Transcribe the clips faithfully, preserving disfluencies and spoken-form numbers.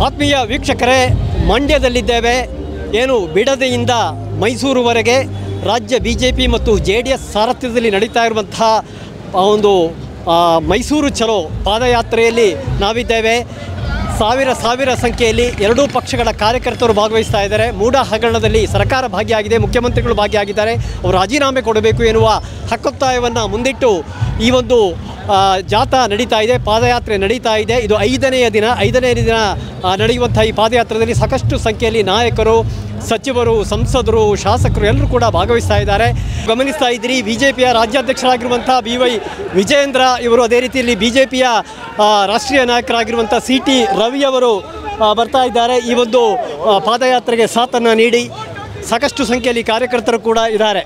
ಆತ್ಮೀಯ ವೀಕ್ಷಕರೇ, ಮಂಡ್ಯದಲ್ಲಿದ್ದೇವೆ. ಏನು ಬಿಡದಿಯಿಂದ ಮೈಸೂರುವರೆಗೆ ರಾಜ್ಯ ಬಿ ಜೆ ಪಿ ಮತ್ತು ಜೆ ಡಿ ಎಸ್ ಸಾರಥ್ಯದಲ್ಲಿ ನಡೀತಾ ಇರುವಂತಹ ಒಂದು ಮೈಸೂರು ಚಲೋ ಪಾದಯಾತ್ರೆಯಲ್ಲಿ ನಾವಿದ್ದೇವೆ. ಸಾವಿರ ಸಾವಿರ ಸಂಖ್ಯೆಯಲ್ಲಿ ಎರಡೂ ಪಕ್ಷಗಳ ಕಾರ್ಯಕರ್ತರು ಭಾಗವಹಿಸ್ತಾ ಇದ್ದಾರೆ. ಮೂಡ ಹಗರಣದಲ್ಲಿ ಸರ್ಕಾರ ಭಾಗಿಯಾಗಿದೆ, ಮುಖ್ಯಮಂತ್ರಿಗಳು ಭಾಗಿಯಾಗಿದ್ದಾರೆ. ಅವರು ರಾಜೀನಾಮೆ ಕೊಡಬೇಕು ಎನ್ನುವ ಹಕ್ಕೊತ್ತಾಯವನ್ನು ಮುಂದಿಟ್ಟು ಈ ಒಂದು ಜಾಥಾ ನಡೀತಾ ಇದೆ, ಪಾದಯಾತ್ರೆ ನಡೀತಾ ಇದೆ. ಇದು ಐದನೆಯ ದಿನ ಐದನೇ ದಿನ ನಡೆಯುವಂಥ ಈ ಪಾದಯಾತ್ರೆಯಲ್ಲಿ ಸಾಕಷ್ಟು ಸಂಖ್ಯೆಯಲ್ಲಿ ನಾಯಕರು, ಸಚಿವರು, ಸಂಸದರು, ಶಾಸಕರು ಎಲ್ಲರೂ ಕೂಡ ಭಾಗವಹಿಸ್ತಾ ಇದ್ದಾರೆ. ಗಮನಿಸ್ತಾ ಇದ್ದೀರಿ, ಬಿ ಜೆ ಪಿಯ ರಾಜ್ಯಾಧ್ಯಕ್ಷರಾಗಿರುವಂಥ ಬಿ ವೈ ವಿಜಯೇಂದ್ರ ಇವರು, ಅದೇ ರೀತಿಯಲ್ಲಿ ಬಿ ಜೆ ಪಿಯ ರಾಷ್ಟ್ರೀಯ ನಾಯಕರಾಗಿರುವಂಥ ಸಿ ಟಿ ರವಿಯವರು ಬರ್ತಾ ಇದ್ದಾರೆ. ಈ ಒಂದು ಪಾದಯಾತ್ರೆಗೆ ಸಾಥನ್ನು ನೀಡಿ ಸಾಕಷ್ಟು ಸಂಖ್ಯೆಯಲ್ಲಿ ಕಾರ್ಯಕರ್ತರು ಕೂಡ ಇದ್ದಾರೆ.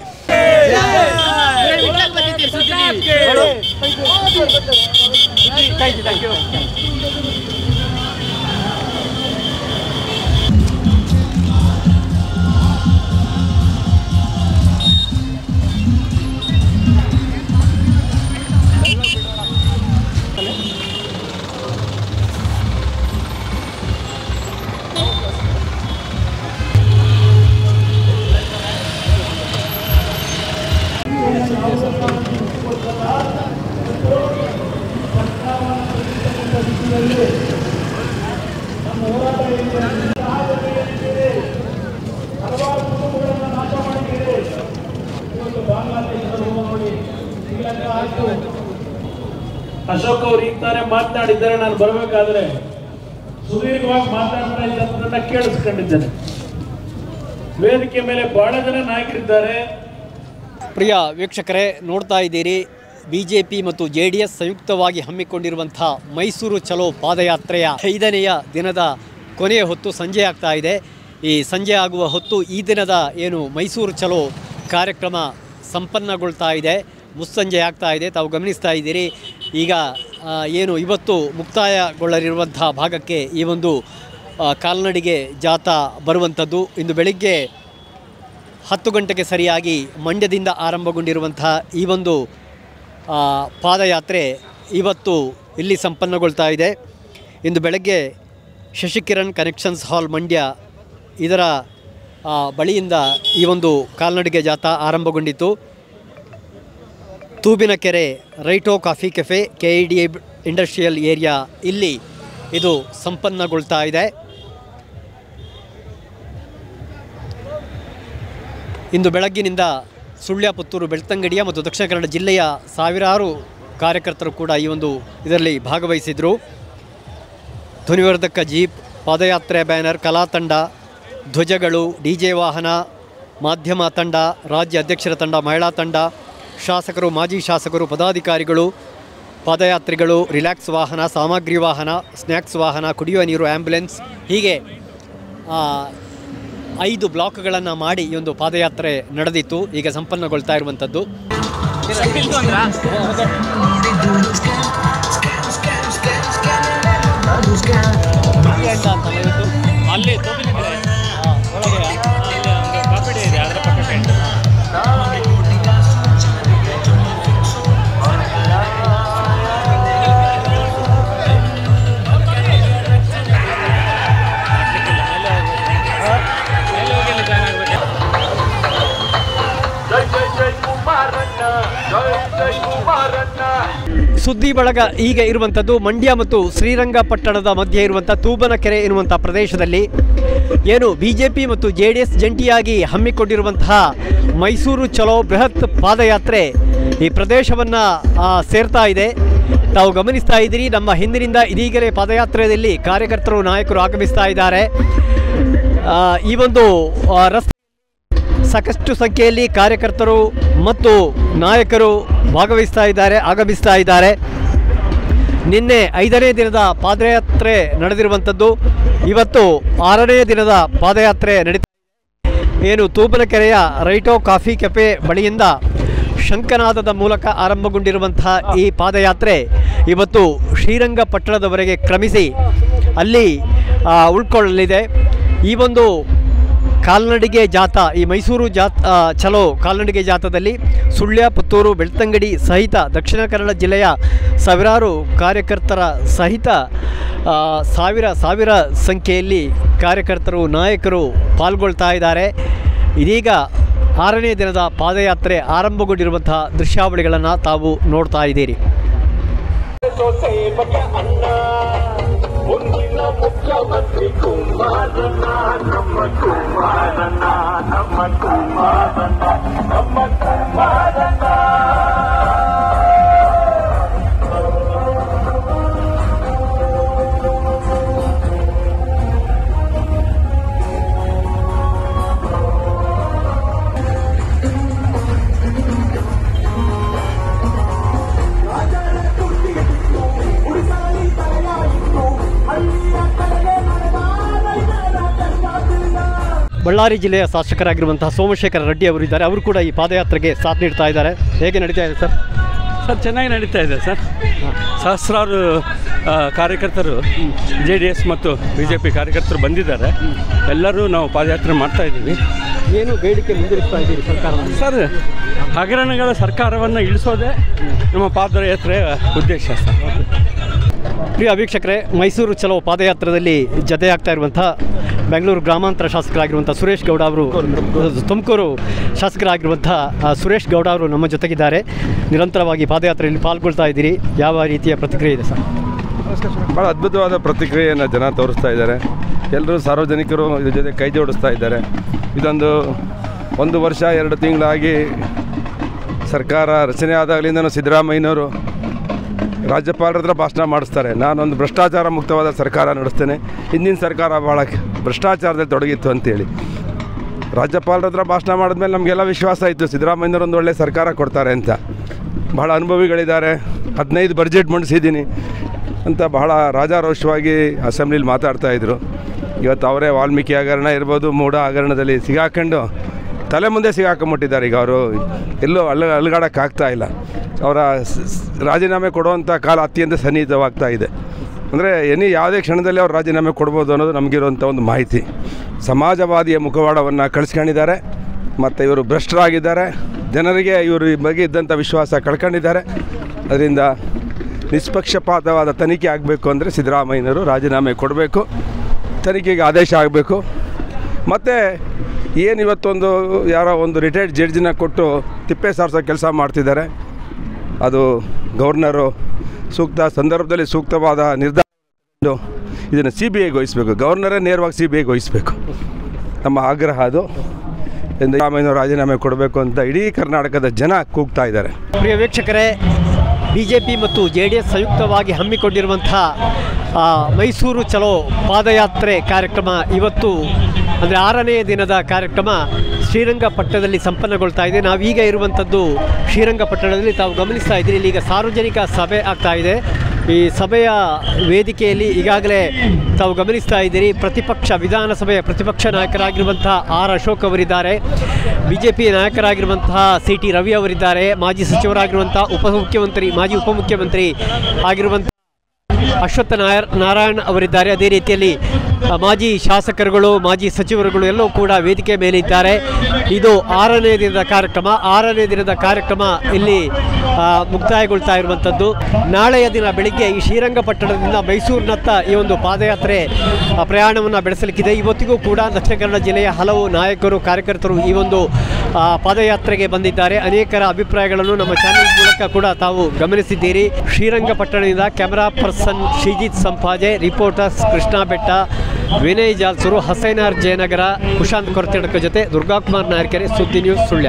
ಅಶೋಕ್ ಅವರು ಈಗ ತಾನೇ ಮಾತನಾಡಿದ್ದಾರೆ. ನಾನು ಬರಬೇಕಾದ್ರೆ ಸುದೀರ್ಘವಾಗಿ ಮಾತನಾಡ್ತಾ ಇದ್ದದನ್ನ ಕೇಳಿಸ್ಕೊಂಡಿದ್ದೇನೆ. ವೇದಿಕೆ ಮೇಲೆ ಬಹಳ ಜನ ನಾಯಕರಿದ್ದಾರೆ. ಪ್ರಿಯ ವೀಕ್ಷಕರೇ, ನೋಡ್ತಾ ಇದ್ದೀರಿ, ಬಿ ಜೆ ಪಿ ಮತ್ತು ಜೆ ಡಿ ಎಸ್ ಸಂಯುಕ್ತವಾಗಿ ಹಮ್ಮಿಕೊಂಡಿರುವಂಥ ಮೈಸೂರು ಚಲೋ ಪಾದಯಾತ್ರೆಯ ಐದನೆಯ ದಿನದ ಕೊನೆಯ ಹೊತ್ತು ಸಂಜೆ ಆಗ್ತಾ ಇದೆ. ಈ ಸಂಜೆ ಆಗುವ ಹೊತ್ತು ಈ ದಿನದ ಏನು ಮೈಸೂರು ಚಲೋ ಕಾರ್ಯಕ್ರಮ ಸಂಪನ್ನಗೊಳ್ತಾ ಇದೆ, ಮುಸ್ಸಂಜೆ ಆಗ್ತಾ ಇದೆ. ತಾವು ಗಮನಿಸ್ತಾ ಇದ್ದೀರಿ, ಈಗ ಏನು ಇವತ್ತು ಮುಕ್ತಾಯಗೊಳ್ಳಲಿರುವಂಥ ಭಾಗಕ್ಕೆ ಈ ಒಂದು ಕಾಲ್ನಡಿಗೆ ಜಾಥಾ ಬರುವಂಥದ್ದು. ಇಂದು ಬೆಳಿಗ್ಗೆ ಹತ್ತು ಗಂಟೆಗೆ ಸರಿಯಾಗಿ ಮಂಡ್ಯದಿಂದ ಆರಂಭಗೊಂಡಿರುವಂಥ ಈ ಒಂದು ಪಾದಯಾತ್ರೆ ಇವತ್ತು ಇಲ್ಲಿ ಸಂಪನ್ನಗೊಳ್ತಾ ಇದೆ. ಇಂದು ಬೆಳಗ್ಗೆ ಶಶಿಕಿರಣ್ ಕನೆಕ್ಷನ್ಸ್ ಹಾಲ್ ಮಂಡ್ಯ ಇದರ ಬಳಿಯಿಂದ ಈ ಒಂದು ಕಾಲ್ನಡಿಗೆ ಜಾಥಾ ಆರಂಭಗೊಂಡಿತು. ತೂಬಿನಕೆರೆ ರೈಟೋ coffee cafe K I D industrial area ಇಲ್ಲಿ ಇದು ಸಂಪನ್ನಗೊಳ್ತಾ ಇದೆ. ಇಂದು ಬೆಳಗ್ಗಿನಿಂದ ಸುಳ್ಯ, ಪುತ್ತೂರು, ಬೆಳ್ತಂಗಡಿಯ ಮತ್ತು ದಕ್ಷಿಣ ಕನ್ನಡ ಜಿಲ್ಲೆಯ ಸಾವಿರಾರು ಕಾರ್ಯಕರ್ತರು ಕೂಡ ಈ ಒಂದು ಇದರಲ್ಲಿ ಭಾಗವಹಿಸಿದರು. ಧ್ವನಿವರ್ಧಕ ಜೀಪ್, ಪಾದಯಾತ್ರೆ ಬ್ಯಾನರ್, ಕಲಾ ತಂಡ, ಧ್ವಜಗಳು, ಡಿ ಜೆ ವಾಹನ, ಮಾಧ್ಯಮ ತಂಡ, ರಾಜ್ಯ ಅಧ್ಯಕ್ಷರ ತಂಡ, ಮಹಿಳಾ ತಂಡ, ಶಾಸಕರು, ಮಾಜಿ ಶಾಸಕರು, ಪದಾಧಿಕಾರಿಗಳು, ಪಾದಯಾತ್ರಿಗಳು, ರಿಲ್ಯಾಕ್ಸ್ ವಾಹನ, ಸಾಮಗ್ರಿ ವಾಹನ, ಸ್ನ್ಯಾಕ್ಸ್ ವಾಹನ, ಕುಡಿಯುವ ನೀರು, ಆ್ಯಂಬುಲೆನ್ಸ್, ಹೀಗೆ ಐದು ಬ್ಲಾಕ್ಗಳನ್ನು ಮಾಡಿ ಈ ಒಂದು ಪಾದಯಾತ್ರೆ ನಡೆದಿತ್ತು. ಈಗ ಸಂಪನ್ನಗೊಳ್ತಾ ಇರುವಂಥದ್ದು. ಅಲ್ಲಿ ಒಳಗೆ ಕಾಪಿಡಿ ಇದೆ, ಅದರ ಪಕ್ಕಕ್ಕೆ ಸುದ್ದಿ ಬಳಗ ಈಗ ಇರುವಂಥದ್ದು ಮಂಡ್ಯ ಮತ್ತು ಶ್ರೀರಂಗಪಟ್ಟಣದ ಮಧ್ಯೆ ಇರುವಂಥ ತೂಬನಕೆರೆ ಎನ್ನುವಂಥ ಪ್ರದೇಶದಲ್ಲಿ ಏನು ಬಿ ಜೆ ಪಿ ಮತ್ತು ಜೆ ಡಿ ಎಸ್ ಜಂಟಿಯಾಗಿ ಹಮ್ಮಿಕೊಂಡಿರುವಂತಹ ಮೈಸೂರು ಚಲೋ ಬೃಹತ್ ಪಾದಯಾತ್ರೆ ಈ ಪ್ರದೇಶವನ್ನು ಸೇರ್ತಾ ಇದೆ. ತಾವು ಗಮನಿಸ್ತಾ ಇದ್ದೀರಿ, ನಮ್ಮ ಹಿಂದಿನಿಂದ ಇದೀಗಲೇ ಪಾದಯಾತ್ರೆಯಲ್ಲಿ ಕಾರ್ಯಕರ್ತರು, ನಾಯಕರು ಆಗಮಿಸ್ತಾ ಇದ್ದಾರೆ. ಈ ಒಂದು ರಸ್ತೆ ಸಾಕಷ್ಟು ಸಂಖ್ಯೆಯಲ್ಲಿ ಕಾರ್ಯಕರ್ತರು ಮತ್ತು ನಾಯಕರು ಭಾಗವಹಿಸ್ತಾ ಇದ್ದಾರೆ, ಆಗಮಿಸ್ತಾ ಇದ್ದಾರೆ. ನಿನ್ನೆ ಐದನೇ ದಿನದ ಪಾದಯಾತ್ರೆ ನಡೆದಿರುವಂಥದ್ದು, ಇವತ್ತು ಆರನೇ ದಿನದ ಪಾದಯಾತ್ರೆ ನಡೀತಾ ಇದೆ. ಏನು ತೂಬನಕೆರೆಯ ರೈಟೋ ಕಾಫಿ ಕೆಫೆ ಬಳಿಯಿಂದ ಶಂಖನಾದದ ಮೂಲಕ ಆರಂಭಗೊಂಡಿರುವಂತಹ ಈ ಪಾದಯಾತ್ರೆ ಇವತ್ತು ಶ್ರೀರಂಗಪಟ್ಟಣದವರೆಗೆ ಕ್ರಮಿಸಿ ಅಲ್ಲಿ ಉಳ್ಕೊಳ್ಳಲಿದೆ. ಈ ಒಂದು ಕಾಲ್ನಡಿಗೆ ಜಾಥಾ, ಈ ಮೈಸೂರು ಜಾತ್ ಚಲೋ ಕಾಲ್ನಡಿಗೆ ಜಾಥಾದಲ್ಲಿ ಸುಳ್ಯ, ಪುತ್ತೂರು, ಬೆಳ್ತಂಗಡಿ ಸಹಿತ ದಕ್ಷಿಣ ಕನ್ನಡ ಜಿಲ್ಲೆಯ ಸಾವಿರಾರು ಕಾರ್ಯಕರ್ತರ ಸಹಿತ ಸಾವಿರ ಸಾವಿರ ಸಂಖ್ಯೆಯಲ್ಲಿ ಕಾರ್ಯಕರ್ತರು ನಾಯಕರು ಪಾಲ್ಗೊಳ್ತಾ ಇದ್ದಾರೆ. ಇದೀಗ ಆರನೇ ದಿನದ ಪಾದಯಾತ್ರೆ ಆರಂಭಗೊಂಡಿರುವಂತಹ ದೃಶ್ಯಾವಳಿಗಳನ್ನು ತಾವು ನೋಡ್ತಾ ಇದ್ದೀರಿ. ಮುಖ್ಯಮಂತ್ರಿ ಕುಮಾರಣ್ಣ ನಮ್ಮ ಕುಮಾರಣ್ಣ ನಮ್ಮ ಕುಮಾರಣ್ಣ ನಮ್ಮ ಕುಮಾರಣ್ಣ ಬಳ್ಳಾರಿ ಜಿಲ್ಲೆಯ ಶಾಸಕರಾಗಿರುವಂತಹ ಸೋಮಶೇಖರ ರೆಡ್ಡಿ ಅವರು ಇದ್ದಾರೆ. ಅವರು ಕೂಡ ಈ ಪಾದಯಾತ್ರೆಗೆ ಸಾಥ್ ನೀಡ್ತಾ ಇದ್ದಾರೆ. ಹೇಗೆ ನಡೀತಾ ಇದೆ ಸರ್? ಸರ್ ಚೆನ್ನಾಗಿ ನಡೀತಾ ಇದೆ ಸರ್. ಸಹಸ್ರಾರು ಕಾರ್ಯಕರ್ತರು ಜೆ ಡಿ ಎಸ್ ಮತ್ತು ಬಿ ಜೆ ಪಿ ಕಾರ್ಯಕರ್ತರು ಬಂದಿದ್ದಾರೆ. ಎಲ್ಲರೂ ನಾವು ಪಾದಯಾತ್ರೆ ಮಾಡ್ತಾ ಇದ್ದೀವಿ. ಏನು ಬೇಡಿಕೆ ಮುಂದುವರಿಸ್ತಾ ಇದ್ದೀರಿ ಸರ್ಕಾರ? ಸರ್, ಹಗರಣಗಳ ಸರ್ಕಾರವನ್ನು ಇಳಿಸೋದೇ ನಮ್ಮ ಪಾದಯಾತ್ರೆಯ ಉದ್ದೇಶ ಸರ್. ಪ್ರಿಯ ವೀಕ್ಷಕರೇ, ಮೈಸೂರು ಚಲೋ ಪಾದಯಾತ್ರೆಯಲ್ಲಿ ಜತೆಯಾಗ್ತಾ ಇರುವಂಥ ಬೆಂಗಳೂರು ಗ್ರಾಮಾಂತರ ಶಾಸಕರಾಗಿರುವಂಥ ಸುರೇಶ್ ಗೌಡ ಅವರು, ತುಮಕೂರು ಶಾಸಕರಾಗಿರುವಂಥ ಸುರೇಶ್ ಗೌಡ ಅವರು ನಮ್ಮ ಜೊತೆಗಿದ್ದಾರೆ. ನಿರಂತರವಾಗಿ ಪಾದಯಾತ್ರೆಯಲ್ಲಿ ಪಾಲ್ಗೊಳ್ತಾ ಇದ್ದೀರಿ. ಯಾವ ರೀತಿಯ ಪ್ರತಿಕ್ರಿಯೆ ಇದೆ ಸರ್? ಭಾಳ ಅದ್ಭುತವಾದ ಪ್ರತಿಕ್ರಿಯೆಯನ್ನು ಜನ ತೋರಿಸ್ತಾ ಇದ್ದಾರೆ. ಎಲ್ಲರೂ ಸಾರ್ವಜನಿಕರು ಇದ್ರ ಜೊತೆ ಕೈ ಜೋಡಿಸ್ತಾ ಇದ್ದಾರೆ. ಇದೊಂದು ಒಂದು ವರ್ಷ ಎರಡು ತಿಂಗಳಾಗಿ ಸರ್ಕಾರ ರಚನೆ ಆದಾಗಲಿಂದ ಸಿದ್ದರಾಮಯ್ಯನವರು ರಾಜ್ಯಪಾಲರ ಹತ್ರ ಭಾಷಣ ಮಾಡಿಸ್ತಾರೆ. ನಾನೊಂದು ಭ್ರಷ್ಟಾಚಾರ ಮುಕ್ತವಾದ ಸರ್ಕಾರ ನಡೆಸ್ತೇನೆ, ಹಿಂದಿನ ಸರ್ಕಾರ ಭಾಳ ಭ್ರಷ್ಟಾಚಾರದಲ್ಲಿ ತೊಡಗಿತ್ತು ಅಂತೇಳಿ ರಾಜ್ಯಪಾಲರ ಹತ್ರ ಭಾಷಣ ಮಾಡಿದ್ಮೇಲೆ ನಮಗೆಲ್ಲ ವಿಶ್ವಾಸ ಇತ್ತು ಸಿದ್ದರಾಮಯ್ಯನವರು ಒಂದು ಒಳ್ಳೆಯ ಸರ್ಕಾರ ಕೊಡ್ತಾರೆ ಅಂತ. ಭಾಳ ಅನುಭವಿಗಳಿದ್ದಾರೆ, ಹದಿನೈದು ಬಡ್ಜೆಟ್ ಮಂಡಿಸಿದ್ದೀನಿ ಅಂತ ಬಹಳ ರಾಜಾರೋಷವಾಗಿ ಅಸೆಂಬ್ಲಿಲಿ ಮಾತಾಡ್ತಾಯಿದ್ರು. ಇವತ್ತು ಅವರೇ ವಾಲ್ಮೀಕಿ ಹಗರಣ ಇರ್ಬೋದು, ಮೂಢ ಹಗರಣದಲ್ಲಿ ಸಿಗಾಕೊಂಡು ತಲೆ ಮುಂದೆ ಸಿಗಾಕೊಂಬಿಟ್ಟಿದ್ದಾರೆ. ಈಗ ಅವರು ಎಲ್ಲೂ ಅಲ್ಲ ಅಲುಗಾಡೋಕ್ಕಾಗ್ತಾ ಇಲ್ಲ. ಅವರ ರಾಜೀನಾಮೆ ಕೊಡುವಂಥ ಕಾಲ ಅತ್ಯಂತ ಸನ್ನಿಹಿತವಾಗ್ತಾ ಇದೆ. ಅಂದರೆ ಎನಿ ಯಾವುದೇ ಕ್ಷಣದಲ್ಲಿ ಅವ್ರು ರಾಜೀನಾಮೆ ಕೊಡ್ಬೋದು ಅನ್ನೋದು ನಮಗಿರುವಂಥ ಒಂದು ಮಾಹಿತಿ. ಸಮಾಜವಾದಿಯ ಮುಖವಾಡವನ್ನು ಕಳಿಸ್ಕೊಂಡಿದ್ದಾರೆ ಮತ್ತು ಇವರು ಭ್ರಷ್ಟರಾಗಿದ್ದಾರೆ. ಜನರಿಗೆ ಇವರು ಈ ಬಗ್ಗೆ ಇದ್ದಂಥ ವಿಶ್ವಾಸ ಕಳ್ಕೊಂಡಿದ್ದಾರೆ. ಅದರಿಂದ ನಿಷ್ಪಕ್ಷಪಾತವಾದ ತನಿಖೆ ಆಗಬೇಕು ಅಂದರೆ ಸಿದ್ದರಾಮಯ್ಯನವರು ರಾಜೀನಾಮೆ ಕೊಡಬೇಕು, ತನಿಖೆಗೆ ಆದೇಶ ಆಗಬೇಕು. ಮತ್ತು ಏನು ಇವತ್ತೊಂದು ಯಾರೋ ಒಂದು ರಿಟೈರ್ಡ್ ಜಡ್ಜಿನ ಕೊಟ್ಟು ತಿಪ್ಪೆ ಸಾರಿಸೋ ಕೆಲಸ ಮಾಡ್ತಿದ್ದಾರೆ. ಅದು ಗವರ್ನರು ಸೂಕ್ತ ಸಂದರ್ಭದಲ್ಲಿ ಸೂಕ್ತವಾದ ನಿರ್ಧಾರ ಇದನ್ನು ಸಿ ಬಿ ಐಗೆ ವಹಿಸಬೇಕು. ಗವರ್ನರೇ ನೇರವಾಗಿ ಸಿ ಬಿ ಐಗೆ ವಹಿಸಬೇಕು. ನಮ್ಮ ಆಗ್ರಹ ಅದು. ಸಿದ್ದರಾಮಯ್ಯನವರು ರಾಜೀನಾಮೆ ಕೊಡಬೇಕು ಅಂತ ಇಡೀ ಕರ್ನಾಟಕದ ಜನ ಕೂಗ್ತಾ ಇದ್ದಾರೆ. ಪ್ರಿಯ ವೀಕ್ಷಕರೇ, ಬಿ ಜೆ ಪಿ ಮತ್ತು ಜೆ ಡಿ ಎಸ್ ಸಂಯುಕ್ತವಾಗಿ ಹಮ್ಮಿಕೊಂಡಿರುವಂಥ ಮೈಸೂರು ಚಲೋ ಪಾದಯಾತ್ರೆ ಕಾರ್ಯಕ್ರಮ ಇವತ್ತು ಅಂದರೆ ಆರನೇ ದಿನದ ಕಾರ್ಯಕ್ರಮ ಶ್ರೀರಂಗಪಟ್ಟಣದಲ್ಲಿ ಸಂಪನ್ನಗೊಳ್ತಾ ಇದೆ. ನಾವೀಗ ಇರುವಂಥದ್ದು ಶ್ರೀರಂಗಪಟ್ಟಣದಲ್ಲಿ. ತಾವು ಗಮನಿಸ್ತಾ ಇದ್ದೀರಿ, ಇಲ್ಲಿಗ ಸಾರ್ವಜನಿಕ ಸಭೆ ಆಗ್ತಾ ಇದೆ. ಈ ಸಭೆಯ ವೇದಿಕೆಯಲ್ಲಿ ಈಗಾಗಲೇ ತಾವು ಗಮನಿಸ್ತಾ ಇದ್ದೀರಿ, ಪ್ರತಿಪಕ್ಷ ವಿಧಾನಸಭೆಯ ಪ್ರತಿಪಕ್ಷ ನಾಯಕರಾಗಿರುವಂತಹ ಆರ್ ಅಶೋಕ್ ಅವರಿದ್ದಾರೆ, ಬಿ ಜೆ ಪಿ ನಾಯಕರಾಗಿರುವಂತಹ ಸಿ ಟಿ ರವಿ ಅವರಿದ್ದಾರೆ, ಮಾಜಿ ಸಚಿವರಾಗಿರುವಂಥ ಉಪಮುಖ್ಯಮಂತ್ರಿ ಮಾಜಿ ಉಪಮುಖ್ಯಮಂತ್ರಿ ಆಗಿರುವಂಥ ಅಶ್ವತ್ಥ ನಾಯರ್ ನಾರಾಯಣ್ ಅವರಿದ್ದಾರೆ. ಅದೇ ರೀತಿಯಲ್ಲಿ ಮಾಜಿ ಶಾಸಕರುಗಳು ಮಾಜಿ ಸಚಿವರುಗಳು ಎಲ್ಲವೂ ಕೂಡ ವೇದಿಕೆ ಮೇಲೆ ಇದ್ದಾರೆ. ಇದು ಆರನೇ ದಿನದ ಕಾರ್ಯಕ್ರಮ. ಆರನೇ ದಿನದ ಕಾರ್ಯಕ್ರಮ ಇಲ್ಲಿ ಮುಕ್ತಾಯಗೊಳ್ತಾ ಇರುವಂಥದ್ದು. ನಾಳೆಯ ದಿನ ಬೆಳಿಗ್ಗೆ ಈ ಶ್ರೀರಂಗಪಟ್ಟಣದಿಂದ ಮೈಸೂರಿನತ್ತ ಈ ಒಂದು ಪಾದಯಾತ್ರೆ ಪ್ರಯಾಣವನ್ನು ಬೆಳೆಸಲಿಕ್ಕಿದೆ. ಇವತ್ತಿಗೂ ಕೂಡ ದಕ್ಷಿಣ ಕನ್ನಡ ಜಿಲ್ಲೆಯ ಹಲವು ನಾಯಕರು ಕಾರ್ಯಕರ್ತರು ಈ ಒಂದು ಪಾದಯಾತ್ರೆಗೆ ಬಂದಿದ್ದಾರೆ. ಅನೇಕರ ಅಭಿಪ್ರಾಯಗಳನ್ನು ನಮ್ಮ ಚಾನೆಲ್ ಮೂಲಕ ಕೂಡ ತಾವು ಗಮನಿಸಿದ್ದೀರಿ. ಶ್ರೀರಂಗಪಟ್ಟಣದಿಂದ camera person Sreejith Sampaje, reporters Krishna Betta, Vinay Jalsoor, Hassainar Jayanagar, Kushanth ಕೊರತೆಡಕ ಜೊತೆ Durgakumar Nayakare, Suddi news Sullia.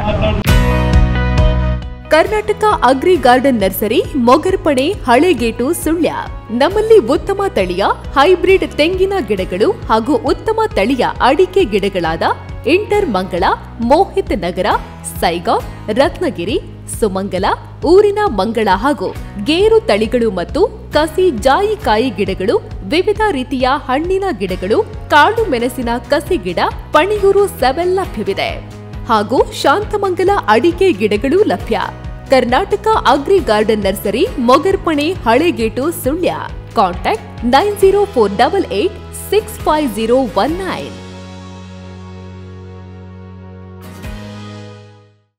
Karnataka agri garden nursery, Mogarpane, Halegate, Sullia. ನಮ್ಮಲ್ಲಿ ಉತ್ತಮ ತಳಿಯ ಹೈಬ್ರಿಡ್ ತೆಂಗಿನ ಗಿಡಗಳು ಹಾಗೂ ಉತ್ತಮ ತಳಿಯ ಅಡಿಕೆ ಗಿಡಗಳಾದ ಇಂಟರ್ ಮಂಗಳ, ಮೋಹಿತ್ ನಗರ, ಸೈಗಾವ್, ರತ್ನಗಿರಿ, ಸುಮಂಗಲ, ಊರಿನ ಮಂಗಳ ಹಾಗೂ ಗೇರು ತಳಿಗಳು ಮತ್ತು ಕಸಿ ಜಾಯಿಕಾಯಿ ಗಿಡಗಳು, ವಿವಿಧ ರೀತಿಯ ಹಣ್ಣಿನ ಗಿಡಗಳು, ಕಾಳು ಮೆಣಸಿನ ಕಸಿ ಗಿಡ, ಪಣಿಯೂರು ಸೆವೆಲ್ ಲಭ್ಯವಿದೆ ಹಾಗೂ ಶಾಂತಮಂಗಲ ಅಡಿಕೆ ಗಿಡಗಳು ಲಭ್ಯ. Karnataka agri garden nursery, Mogarpane, Halegate, Sullia. Contact nine zero four double eight six five zero one nine.